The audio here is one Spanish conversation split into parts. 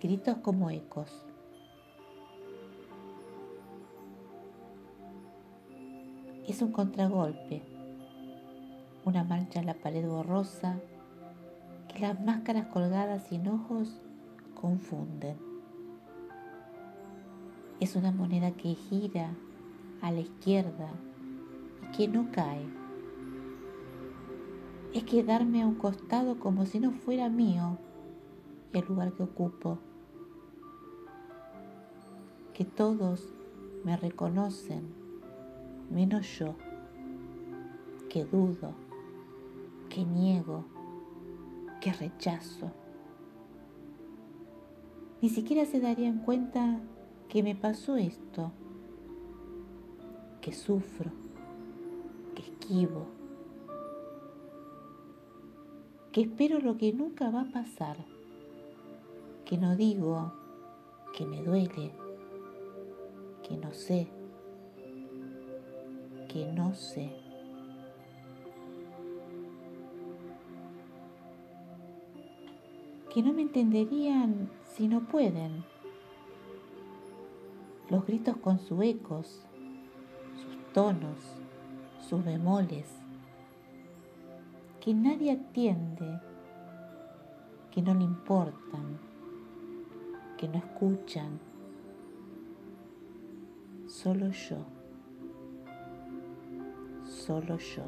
gritos como ecos. Es un contragolpe, una mancha en la pared borrosa que las máscaras colgadas sin ojos confunden. Es una moneda que gira a la izquierda y que no cae. Es quedarme a un costado como si no fuera mío el lugar que ocupo. Que todos me reconocen, menos yo, que dudo, que niego, que rechazo. Ni siquiera se darían cuenta que me pasó esto, que sufro, que esquivo, que espero lo que nunca va a pasar, que no digo, que me duele, que no sé, que no sé. Que no me entenderían si no pueden. Los gritos con sus ecos, sus tonos, sus bemoles, que nadie atiende, que no le importan, que no escuchan, solo yo, solo yo.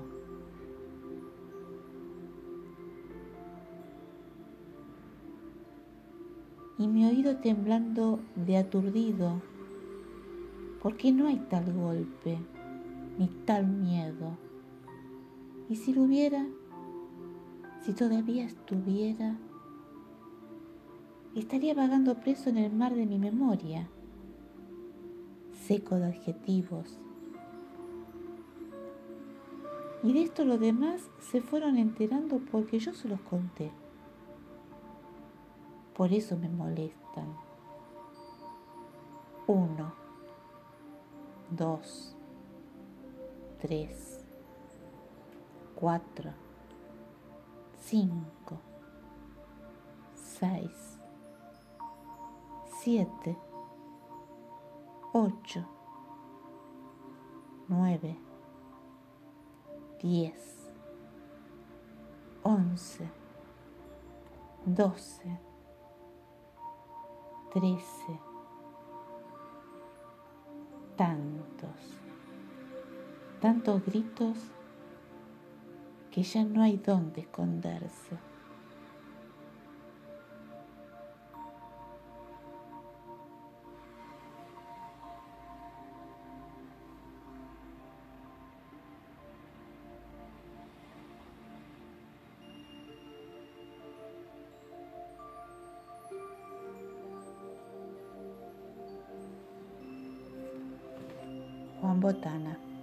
Y mi oído temblando de aturdido, porque no hay tal golpe, ni tal miedo. Y si lo hubiera, si todavía estuviera, estaría vagando preso en el mar de mi memoria, seco de adjetivos. Y de esto los demás se fueron enterando porque yo se los conté. Por eso me molestan. 1, 2, 3, 4, 5, 6, 7, 8, 9, 10, 11, 12, 13, tantos gritos que ya no hay dónde esconderse. Juan Botana.